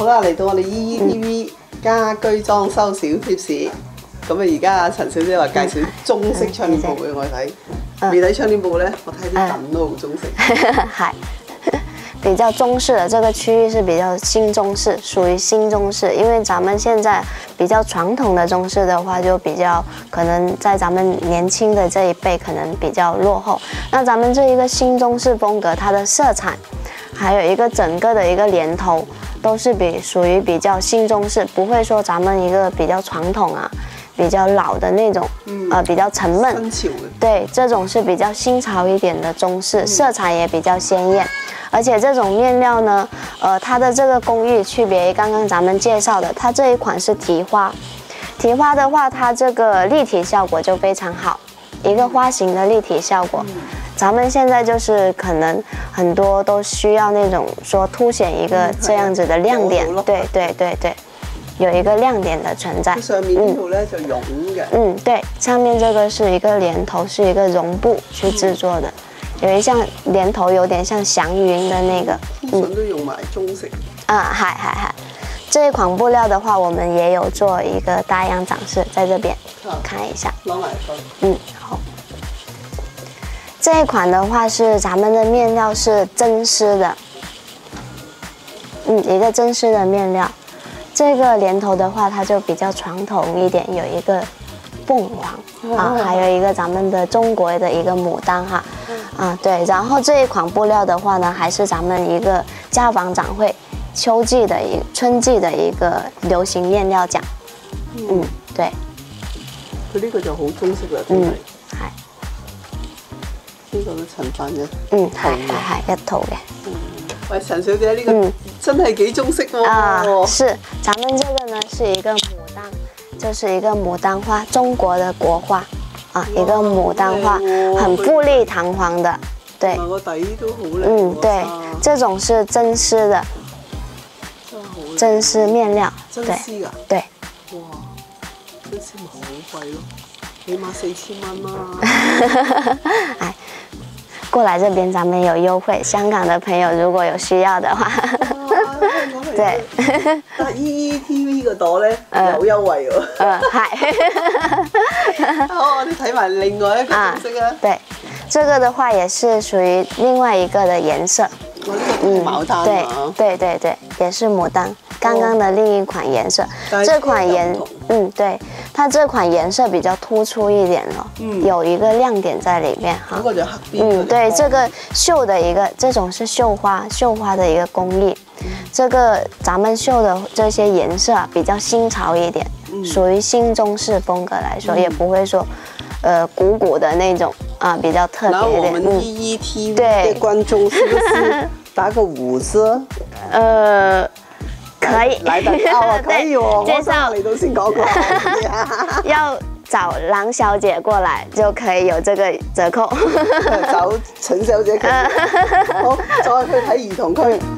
好啦，嚟到我哋依依 TV 家居裝修小貼士。咁啊，而家陳小姐話介紹中式窗簾布俾我睇。未睇窗簾布咧，我睇啲凳都好中式。 係。比较中式的这个区域是比较新中式，属于新中式。因为咱们现在比较传统的中式的话，就比较可能在咱们年轻的这一辈可能比较落后。那咱们这一个新中式风格，它的色彩，还有一个整个的一个连头，都是属于比较新中式，不会说咱们一个比较传统啊。比较老的那种，比较沉闷，对，这种是比较新潮一点的中式，色彩也比较鲜艳，而且这种面料呢，它的这个工艺区别于刚刚咱们介绍的，它这一款是提花，提花的话，它这个立体效果就非常好，一个花形的立体效果。咱们现在就是可能很多都需要那种说凸显一个这样子的亮点，对对对对。有一个亮点的存在。 上面呢度咧就绒嘅。 对，上面这个是一个连头，是一个绒布去制作的，有一像连头，有点像祥云的那个。 通常都用埋中式。 係。这一款布料的话，我们也有做一个大样展示，在这边看一下。 攞埋佢。 好。这一款的话是咱们的面料是真丝的，一个真丝的面料。这个连头的话，它就比较传统一点，有一个凤凰啊，还有一个咱们的中国的一个牡丹哈，对。然后这一款布料的话呢，还是咱们一个家纺展会春季的一个流行面料奖，对。 佢呢個就好中式啦，真係。 係。 呢個都陳範嘅。 係一套嘅。 喂，陳小姐呢個真係幾中式喎！ 是，咱們這個呢是一個牡丹，就是一個牡丹花，中國的國花啊，一個牡丹花，很富麗堂皇的，對。 個底都好靚。 對，這種是真絲的，真絲面料， 真絲㗎？ 對。 哇，真絲咪好貴咯，起碼4000蚊啦。 哎。过来这边咱们有优惠，香港的朋友如果有需要的话，对。 但係 EETV 嗰朵咧有優惠喎。係。好，我哋睇埋另外一個顏色啊。 對，這個的話也是屬於另外一個的顏色。 毛丹。 對，也是牡丹。剛剛的另一款顏色，這款對，它這款顏色比較突出一點咯，有一個亮點在裡面哈。 嗰個就黑邊。 對，這個繡的一個，這種是繡花的一個工藝，這個咱們繡的這些顏色比較新潮一點，屬於新中式風格來說，也不會說，古的那種啊，比較特別一點。 然後我們 EETV 的觀眾是不是打個5折？ 可以， 來得可以哦。 介紹嚟到先講過。 要找郎小姐過來就可以有這個折扣。 找陳小姐。好，再去睇兒童區。